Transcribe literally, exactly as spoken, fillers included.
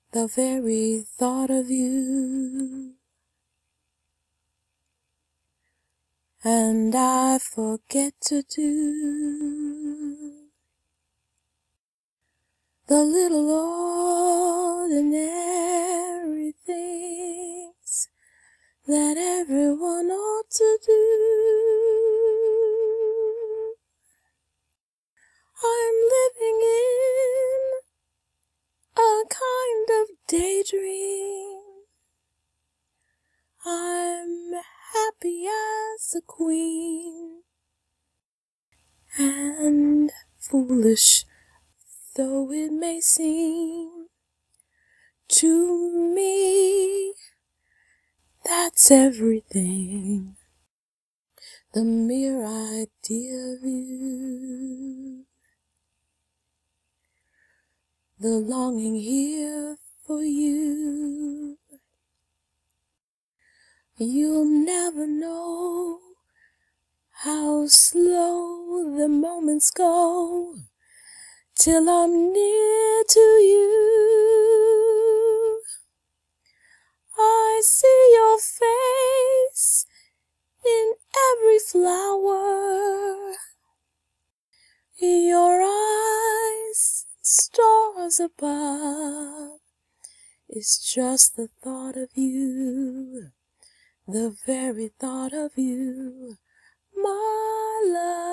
the very thought of you. And I forget to do the little ordinary things that everyone ought to do. I'm living in a kind of daydream. I'm happy as a queen, and foolish though it may seem to me, that's everything. The mere idea of you, the longing here for you. You'll never know how slow the moments go till I'm near to you. I see your face in every flower, your eyes, stars above. It's just the thought of you, the very thought of you, my love.